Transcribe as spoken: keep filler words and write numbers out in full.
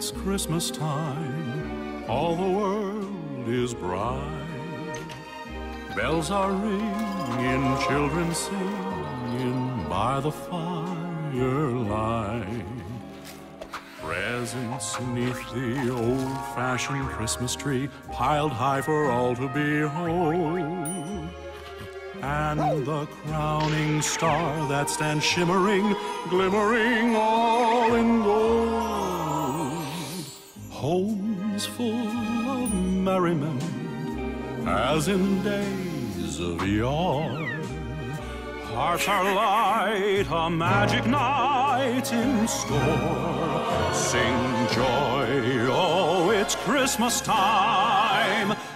it's Christmas time, all the world is bright. Bells are ringing, children singing by the firelight. Presents neath the old-fashioned Christmas tree, piled high for all to behold. And the crowning star that stands shimmering, glimmering all in gold. Homes full of merriment, as in days of yore. Hearts are light, a magic night in store. Sing joy, oh, it's Christmas time.